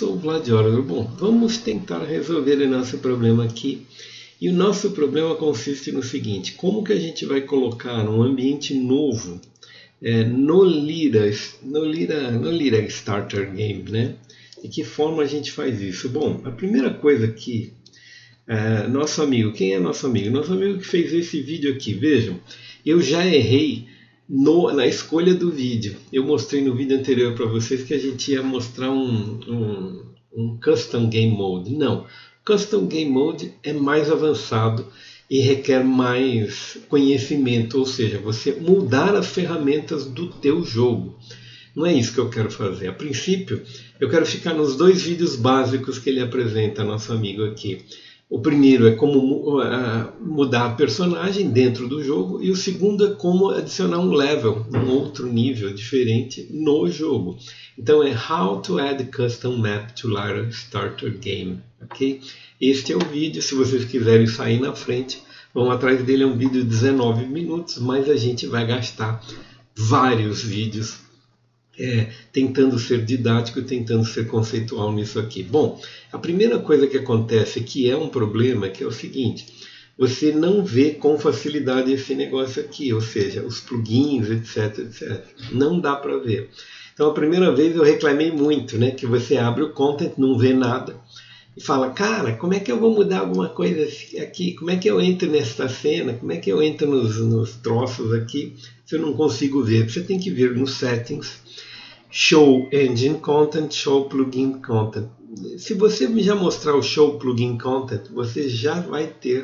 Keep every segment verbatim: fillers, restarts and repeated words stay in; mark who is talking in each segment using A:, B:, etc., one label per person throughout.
A: sou o Vladiólogo. Bom, vamos tentar resolver o nosso problema aqui. E o nosso problema consiste no seguinte: como que a gente vai colocar um ambiente novo é, no Lira, no Lira, no Lira Starter Game, né? De que forma a gente faz isso? Bom, a primeira coisa que é, nosso amigo, quem é nosso amigo? Nosso amigo que fez esse vídeo aqui, vejam, eu já errei no, na escolha do vídeo. Eu mostrei no vídeo anterior para vocês que a gente ia mostrar um, um, um Custom Game Mode. Não. Custom Game Mode é mais avançado e requer mais conhecimento, ou seja, você mudar as ferramentas do teu jogo. Não é isso que eu quero fazer. A princípio, eu quero ficar nos dois vídeos básicos que ele apresenta, nosso amigo aqui. O primeiro é como mudar a personagem dentro do jogo e o segundo é como adicionar um level, um outro nível diferente no jogo. Então é How to Add Custom Map to Lira Starter Game. Okay? Este é o vídeo, se vocês quiserem sair na frente, vão atrás dele, é um vídeo de dezenove minutos, mas a gente vai gastar vários vídeos É, tentando ser didático, tentando ser conceitual nisso aqui. Bom, a primeira coisa que acontece, que é um problema, que é o seguinte: você não vê com facilidade esse negócio aqui, ou seja, os plugins, etc, etcétera. Não dá para ver. Então, a primeira vez eu reclamei muito, né, que você abre o content, não vê nada, e fala, cara, como é que eu vou mudar alguma coisa aqui? Como é que eu entro nesta cena? Como é que eu entro nos, nos troços aqui? Se eu não consigo ver, você tem que vir nos settings, Show Engine Content, Show Plugin Content. Se você já mostrar o Show Plugin Content, você já vai ter,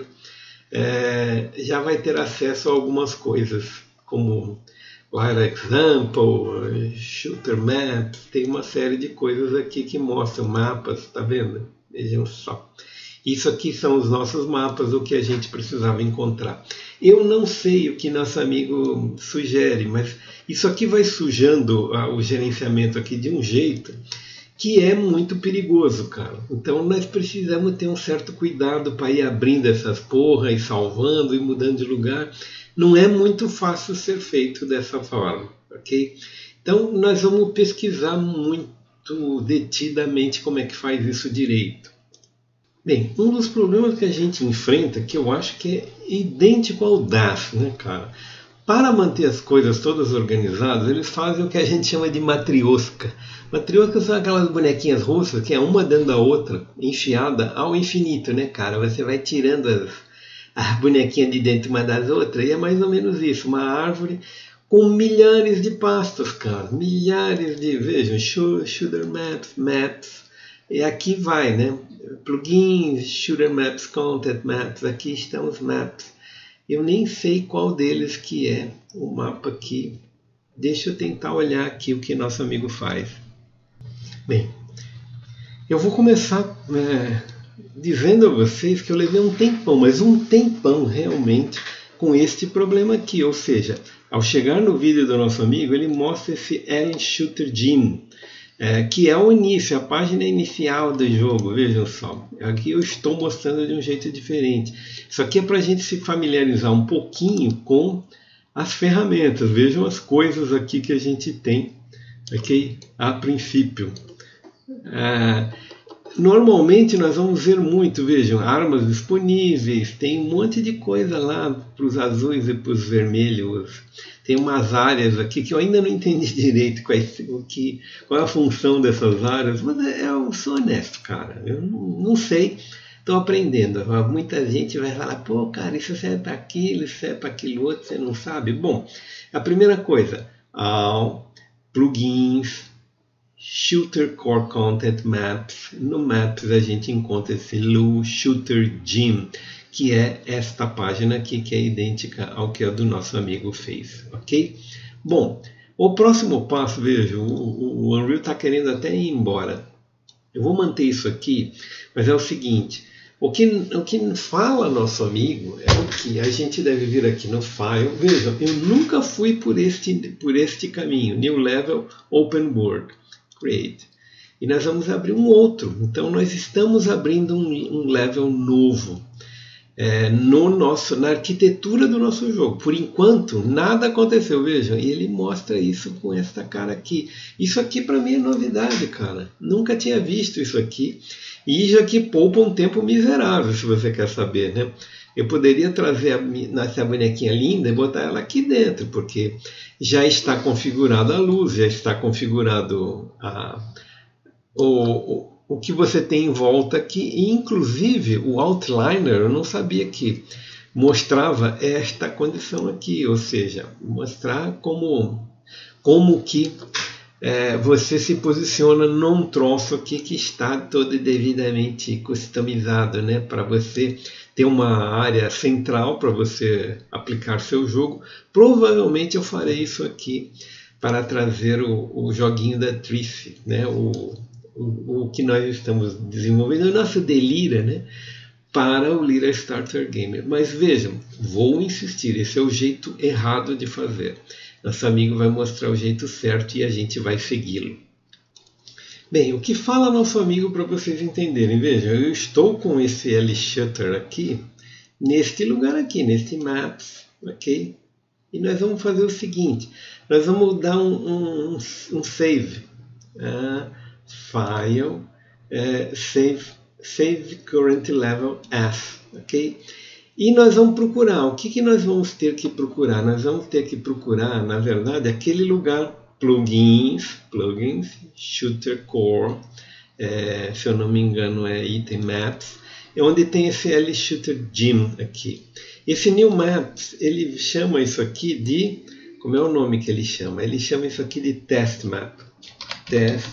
A: é, já vai ter acesso a algumas coisas, como Lira Example, Shooter Maps, tem uma série de coisas aqui que mostram mapas, tá vendo? Vejam só. Isso aqui são os nossos mapas, o que a gente precisava encontrar. Eu não sei o que nosso amigo sugere, mas isso aqui vai sujando ah, o gerenciamento aqui de um jeito que é muito perigoso, cara. Então nós precisamos ter um certo cuidado para ir abrindo essas porra e salvando e mudando de lugar. Não é muito fácil ser feito dessa forma, ok? Então nós vamos pesquisar muito detidamente como é que faz isso direito. Bem, um dos problemas que a gente enfrenta, que eu acho que é idêntico ao Dash, né, cara? Para manter as coisas todas organizadas, eles fazem o que a gente chama de matrioska. Matrioska são aquelas bonequinhas russas que é uma dentro da outra, enfiada ao infinito, né, cara? Você vai tirando as, as bonequinhas de dentro uma das outras e é mais ou menos isso, uma árvore com milhares de pastas, cara. Milhares de, vejam, shooter maps, maps. E aqui vai, né? Plugins, Shooter Maps, Content Maps, aqui estão os maps. Eu nem sei qual deles que é o mapa aqui. Deixa eu tentar olhar aqui o que nosso amigo faz. Bem, eu vou começar é, dizendo a vocês que eu levei um tempão, mas um tempão realmente com este problema aqui. Ou seja, ao chegar no vídeo do nosso amigo, ele mostra esse Alien Shooter Gym. É, que é o início, a página inicial do jogo, vejam só. Aqui eu estou mostrando de um jeito diferente. Isso aqui é para a gente se familiarizar um pouquinho com as ferramentas. Vejam as coisas aqui que a gente tem, ok? A princípio. É, normalmente nós vamos ver muito, vejam, armas disponíveis, tem um monte de coisa lá para os azuis e para os vermelhos. Tem umas áreas aqui que eu ainda não entendi direito qual é, o que, qual é a função dessas áreas, mas eu sou honesto, cara. Eu não, não sei, estou aprendendo. Muita gente vai falar, pô, cara, isso serve para aquilo, isso serve para aquilo outro, você não sabe. Bom, a primeira coisa, all, plugins, Shooter Core Content Maps. No Maps a gente encontra esse Lu Shooter Gym, que é esta página aqui, que é idêntica ao que a do nosso amigo fez, ok? Bom, o próximo passo, veja, o, o Unreal está querendo até ir embora. Eu vou manter isso aqui, mas é o seguinte, o que, o que fala nosso amigo é o que a gente deve vir aqui no File. Veja, eu nunca fui por este, por este caminho, New Level, Open World, Create. E nós vamos abrir um outro, então nós estamos abrindo um, um level novo. é, no nosso, na arquitetura do nosso jogo. Por enquanto, nada aconteceu, vejam. E ele mostra isso com esta cara aqui. Isso aqui para mim é novidade, cara. Nunca tinha visto isso aqui. E isso aqui poupa um tempo miserável, se você quer saber, né? Eu poderia trazer a, essa bonequinha linda e botar ela aqui dentro, porque já está configurada a luz, já está configurado a, o, o, o que você tem em volta aqui. E, inclusive, o outliner, eu não sabia que mostrava esta condição aqui, ou seja, mostrar como, como que é, você se posiciona num troço aqui que está todo devidamente customizado, né, para você ter uma área central para você aplicar seu jogo. Provavelmente eu farei isso aqui para trazer o, o joguinho da Trice, né, o, o, o que nós estamos desenvolvendo, o nosso Delira, né, para o Lyra Starter Gamer. Mas vejam, vou insistir, esse é o jeito errado de fazer. Nosso amigo vai mostrar o jeito certo e a gente vai segui-lo. Bem, o que fala nosso amigo para vocês entenderem? Vejam, eu estou com esse L-Shutter aqui, neste lugar aqui, neste Maps, ok? E nós vamos fazer o seguinte, nós vamos dar um, um, um save, uh, file, uh, save, save current level as, ok? E nós vamos procurar, o que, que nós vamos ter que procurar? Nós vamos ter que procurar, na verdade, aquele lugar, plugins, plugins, shooter core, é, se eu não me engano é item maps, é onde tem esse L-Shooter Gem aqui. Esse new maps, ele chama isso aqui de, como é o nome que ele chama? Ele chama isso aqui de test map, test,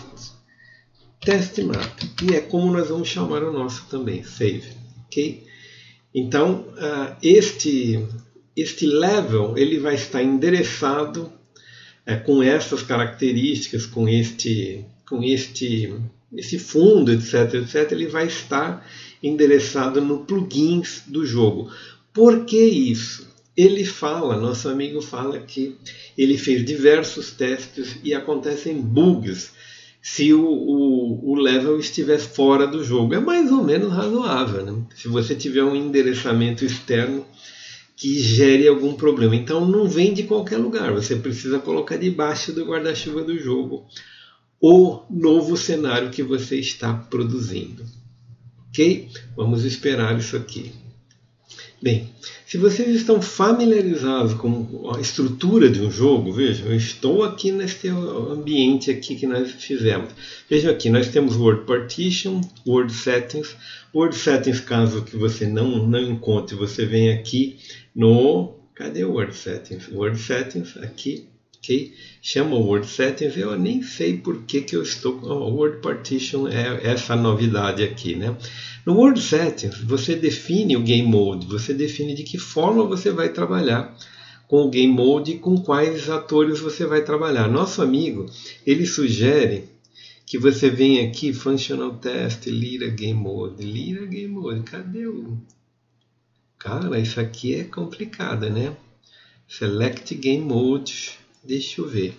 A: test map, e é como nós vamos chamar o nosso também, save, ok? Então, uh, este, este level ele vai estar endereçado é, com essas características, com este, com este, esse fundo, etc, etc, ele vai estar endereçado no plugins do jogo. Por que isso? Ele fala, nosso amigo fala que ele fez diversos testes e acontecem bugs se o, o, o level estiver fora do jogo. É mais ou menos razoável, né? Se você tiver um endereçamento externo que gere algum problema. Então não vem de qualquer lugar, você precisa colocar debaixo do guarda-chuva do jogo o novo cenário que você está produzindo. Ok? Vamos esperar isso aqui. Bem, se vocês estão familiarizados com a estrutura de um jogo, vejam, eu estou aqui neste ambiente aqui que nós fizemos. Vejam aqui, nós temos World Partition, World Settings. World Settings, caso que você não, não encontre, você vem aqui no... Cadê o World Settings? World Settings, aqui, ok? Chama o World Settings, eu nem sei por que, que eu estou... Oh, World Partition é essa novidade aqui, né? No World Settings, você define o Game Mode, você define de que forma você vai trabalhar com o Game Mode e com quais atores você vai trabalhar. Nosso amigo, ele sugere que você venha aqui, Functional Test, Lyra Game Mode. Lyra Game Mode, cadê o... Cara, isso aqui é complicado, né? Select Game Mode, deixa eu ver.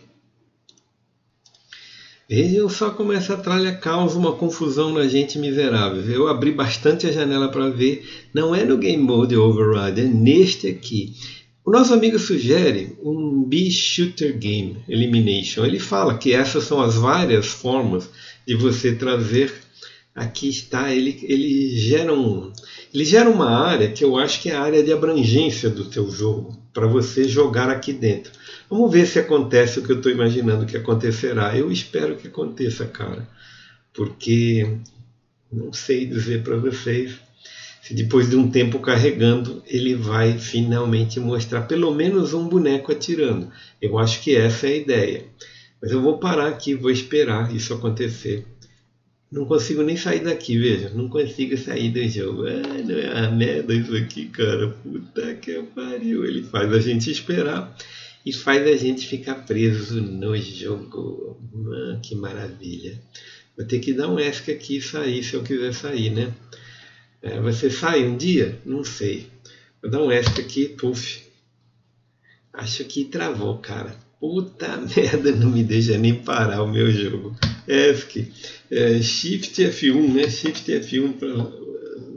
A: Vejam só como essa tralha causa uma confusão na gente miserável. Eu abri bastante a janela para ver. Não é no Game Mode Override, é neste aqui. O nosso amigo sugere um B-Shooter Game Elimination. Ele fala que essas são as várias formas de você trazer. Aqui está, ele, ele, gera um, ele gera uma área que eu acho que é a área de abrangência do teu jogo, para você jogar aqui dentro. Vamos ver se acontece o que eu estou imaginando que acontecerá. Eu espero que aconteça, cara. Porque não sei dizer para vocês se depois de um tempo carregando ele vai finalmente mostrar pelo menos um boneco atirando. Eu acho que essa é a ideia. Mas eu vou parar aqui, vou esperar isso acontecer. Não consigo nem sair daqui, veja. Não consigo sair do jogo. Ah, não é uma merda isso aqui, cara. Puta que pariu. Ele faz a gente esperar. E faz a gente ficar preso no jogo. Ah, que maravilha. Vou ter que dar um ESC aqui e sair se eu quiser sair, né? É, você sai um dia? Não sei. Vou dar um ESC aqui, puf. Acho que travou, cara. Puta merda, não me deixa nem parar o meu jogo. ESC. É, Shift F um, né? Shift F um para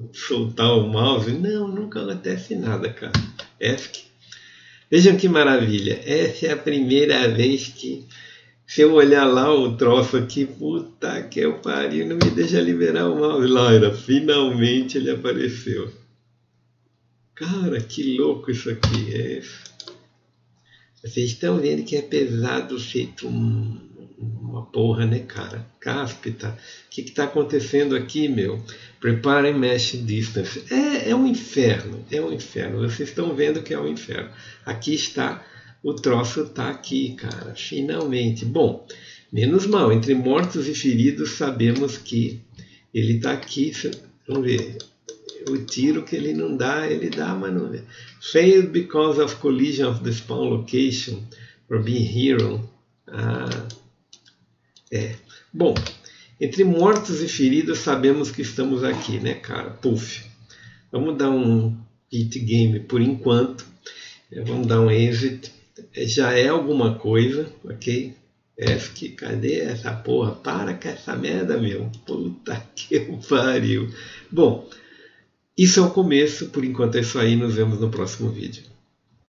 A: soltar o mouse. Não, nunca acontece nada, cara. F. Vejam que maravilha. Essa é a primeira vez que, se eu olhar lá o troço aqui, puta que eu pariu, não me deixa liberar o mouse. Laura, finalmente ele apareceu. Cara, que louco isso aqui. É. Vocês estão vendo que é pesado feito um, uma porra, né, cara? Cáspita. O que está acontecendo aqui, meu? Prepare Mesh Distance. É, é um inferno, é um inferno. Vocês estão vendo que é um inferno. Aqui está, o troço está aqui, cara. Finalmente. Bom, menos mal. Entre mortos e feridos, sabemos que ele está aqui. Vamos ver. O tiro que ele não dá, ele dá, mas não vê. Failed because of collision of the spawn location or being hero. Ah, é. Bom, entre mortos e feridos sabemos que estamos aqui, né, cara? Puff. Vamos dar um hit game por enquanto. Vamos dar um exit. Já é alguma coisa, ok? F, cadê essa porra? Para com essa merda, meu. Puta que pariu. Bom, isso é o começo, por enquanto é isso aí, nos vemos no próximo vídeo.